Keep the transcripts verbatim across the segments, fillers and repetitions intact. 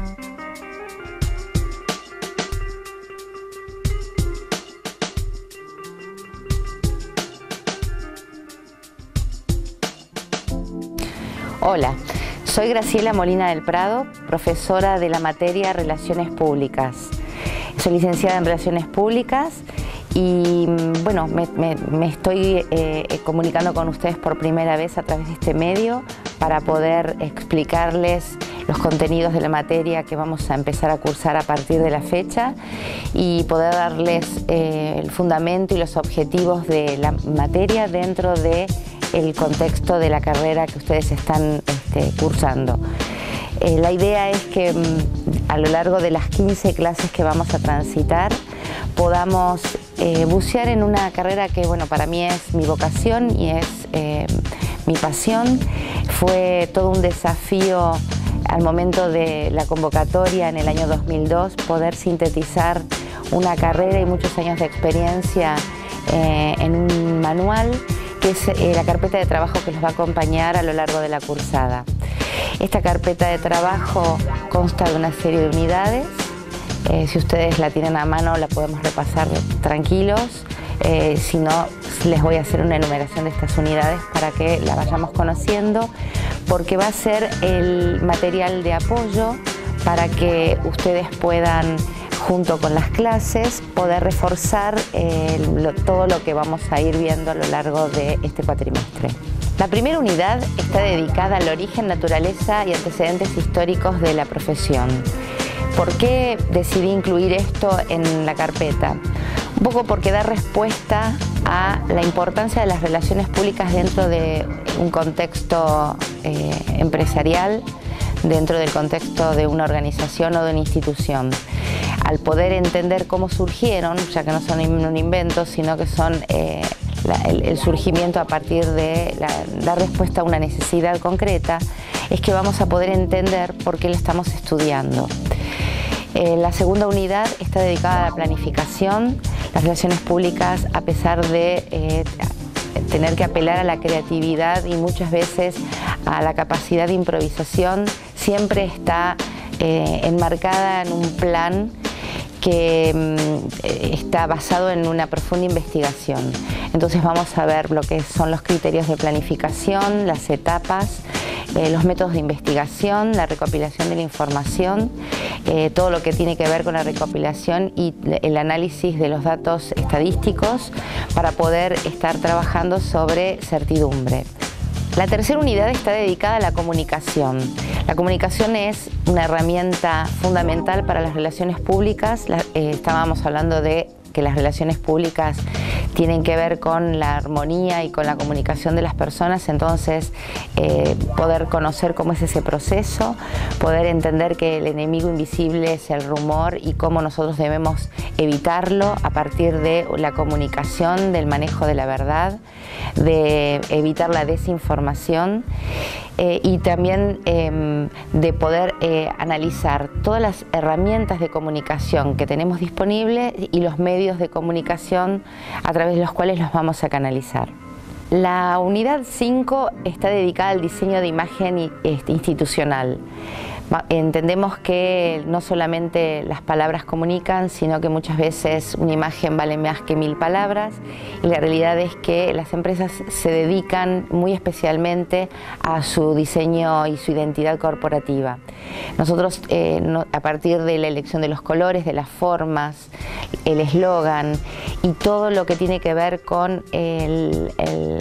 Hola, soy Graciela Molina del Prado, profesora de la materia Relaciones Públicas. Soy licenciada en Relaciones Públicas y bueno, me, me, me estoy eh, comunicando con ustedes por primera vez a través de este medio para poder explicarles los contenidos de la materia que vamos a empezar a cursar a partir de la fecha y poder darles eh, el fundamento y los objetivos de la materia dentro de el contexto de la carrera que ustedes están este, cursando. Eh, la idea es que a lo largo de las quince clases que vamos a transitar podamos eh, bucear en una carrera que, bueno, para mí es mi vocación y es eh, mi pasión. Fue todo un desafío al momento de la convocatoria en el año dos mil dos poder sintetizar una carrera y muchos años de experiencia eh, en un manual que es eh, la carpeta de trabajo que los va a acompañar a lo largo de la cursada. Esta carpeta de trabajo consta de una serie de unidades. Eh, si ustedes la tienen a mano la podemos repasar tranquilos. Eh, si no, les voy a hacer una enumeración de estas unidades para que la vayamos conociendo, porque va a ser el material de apoyo para que ustedes puedan, junto con las clases, poder reforzar eh, lo, todo lo que vamos a ir viendo a lo largo de este cuatrimestre. La primera unidad está dedicada al origen, naturaleza y antecedentes históricos de la profesión. ¿Por qué decidí incluir esto en la carpeta? Un poco porque da respuesta a la importancia de las relaciones públicas dentro de un contexto eh, empresarial, dentro del contexto de una organización o de una institución. Al poder entender cómo surgieron, ya que no son un invento, sino que son eh, la, el, el surgimiento a partir de la, dar respuesta a una necesidad concreta, es que vamos a poder entender por qué lo estamos estudiando. Eh, la segunda unidad está dedicada a la planificación. Las relaciones públicas, a pesar de eh, tener que apelar a la creatividad y muchas veces a la capacidad de improvisación, siempre está eh, enmarcada en un plan que eh, está basado en una profunda investigación. Entonces vamos a ver lo que son los criterios de planificación, las etapas, eh, los métodos de investigación, la recopilación de la información, eh, todo lo que tiene que ver con la recopilación y el análisis de los datos estadísticos para poder estar trabajando sobre certidumbre. La tercera unidad está dedicada a la comunicación. La comunicación es una herramienta fundamental para las relaciones públicas. La, eh, estábamos hablando de que las relaciones públicas tienen que ver con la armonía y con la comunicación de las personas, entonces eh, poder conocer cómo es ese proceso, poder entender que el enemigo invisible es el rumor y cómo nosotros debemos evitarlo a partir de la comunicación, del manejo de la verdad, de evitar la desinformación eh, y también eh, de poder eh, analizar todas las herramientas de comunicación que tenemos disponibles y los medios de comunicación a través de los cuales los vamos a canalizar. La unidad cinco está dedicada al diseño de imagen institucional. Entendemos que no solamente las palabras comunican, sino que muchas veces una imagen vale más que mil palabras, y la realidad es que las empresas se dedican muy especialmente a su diseño y su identidad corporativa. Nosotros, eh, no, a partir de la elección de los colores, de las formas, el eslogan y todo lo que tiene que ver con el, el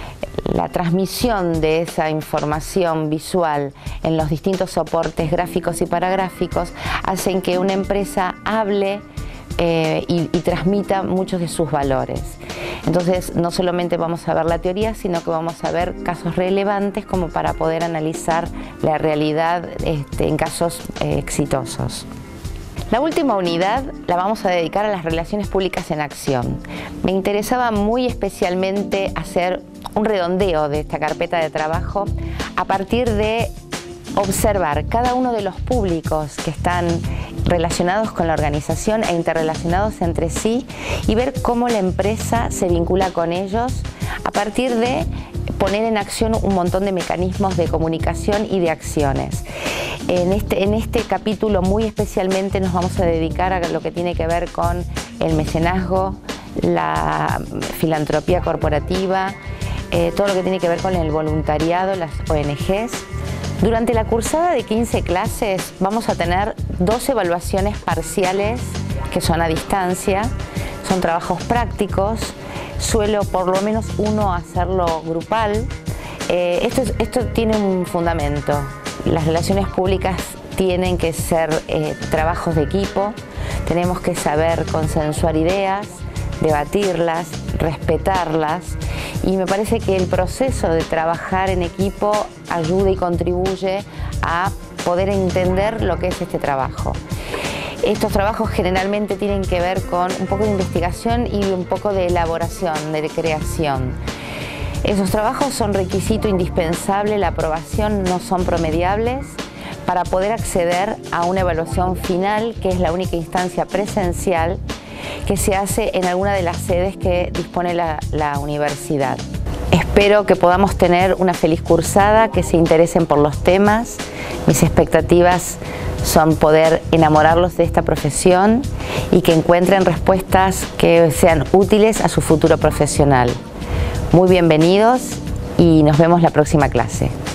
la transmisión de esa información visual en los distintos soportes gráficos y paragráficos hacen que una empresa hable eh, y, y transmita muchos de sus valores. Entonces no solamente vamos a ver la teoría, sino que vamos a ver casos relevantes como para poder analizar la realidad este, en casos eh, exitosos. La última unidad la vamos a dedicar a las relaciones públicas en acción. Me interesaba muy especialmente hacer un redondeo de esta carpeta de trabajo a partir de observar cada uno de los públicos que están relacionados con la organización e interrelacionados entre sí y ver cómo la empresa se vincula con ellos a partir de poner en acción un montón de mecanismos de comunicación y de acciones. En este, en este capítulo muy especialmente nos vamos a dedicar a lo que tiene que ver con el mecenazgo, la filantropía corporativa, eh, todo lo que tiene que ver con el voluntariado, las O N Ges. Durante la cursada de quince clases vamos a tener dos evaluaciones parciales que son a distancia, son trabajos prácticos, suelo por lo menos uno hacerlo grupal. Eh, esto, esto tiene un fundamento. Las relaciones públicas tienen que ser eh, trabajos de equipo, tenemos que saber consensuar ideas, debatirlas, respetarlas, y me parece que el proceso de trabajar en equipo ayuda y contribuye a poder entender lo que es este trabajo. Estos trabajos generalmente tienen que ver con un poco de investigación y un poco de elaboración, de creación. Esos trabajos son requisito indispensable, la aprobación no son promediables para poder acceder a una evaluación final, que es la única instancia presencial que se hace en alguna de las sedes que dispone la, la universidad. Espero que podamos tener una feliz cursada, que se interesen por los temas. Mis expectativas son poder enamorarlos de esta profesión y que encuentren respuestas que sean útiles a su futuro profesional. Muy bienvenidos y nos vemos la próxima clase.